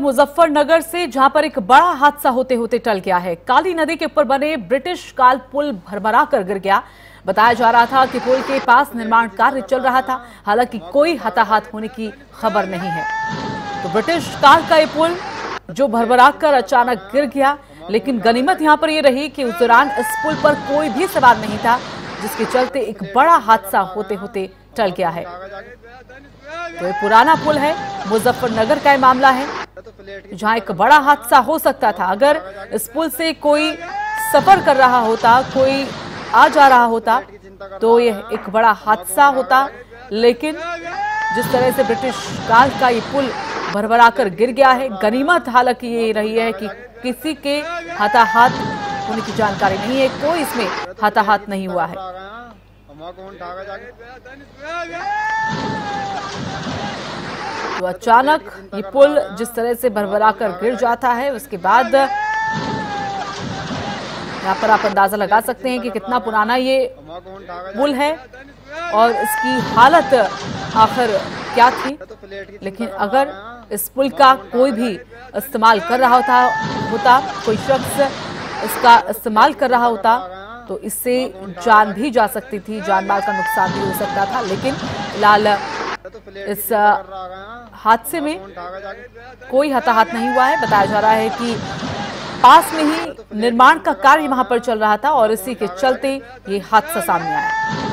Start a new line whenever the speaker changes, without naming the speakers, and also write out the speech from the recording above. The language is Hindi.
मुजफ्फरनगर से जहां पर एक बड़ा हादसा होते होते टल गया है। काली नदी के ऊपर बने ब्रिटिश काल पुल भरभरा कर गिर गया। बताया जा रहा था कि पुल के पास निर्माण कार्य चल रहा था, हालांकि कोई हताहत होने की खबर नहीं है। तो ब्रिटिश काल का ये पुल जो भरभरा कर अचानक गिर गया, लेकिन गनीमत यहां पर ये रही कि उस दौरान इस पुल पर कोई भी सवार नहीं था, जिसके चलते एक बड़ा हादसा होते होते टल गया है। तो ये पुराना पुल है, मुजफ्फरनगर का मामला है, जहां एक बड़ा हादसा हो सकता था। अगर इस पुल से कोई सफर कर रहा होता, कोई आ जा रहा होता, तो यह एक बड़ा हादसा होता। लेकिन जिस तरह से ब्रिटिश काल का ये पुल भरभरा कर गिर गया है, गनीमत हालांकि ये रही है कि किसी के हताहत होने की जानकारी नहीं है, कोई इसमें हताहत नहीं हुआ है। तो अचानक ये पुल जिस तरह से भरभरा कर गिर जाता है, उसके बाद यहाँ पर आप अंदाजा लगा सकते हैं कि कितना पुराना ये पुल है और इसकी हालत आखिर क्या थी। लेकिन अगर इस पुल का कोई भी इस्तेमाल कर रहा होता, कोई शख्स इसका इस्तेमाल कर रहा होता, तो इससे जान भी जा सकती थी, जान माल का नुकसान भी हो सकता था। लेकिन फिलहाल इस हादसे में कोई हताहत नहीं हुआ है। बताया जा रहा है कि पास में ही निर्माण का कार्य वहां पर चल रहा था और इसी के चलते ये हादसा सामने आया।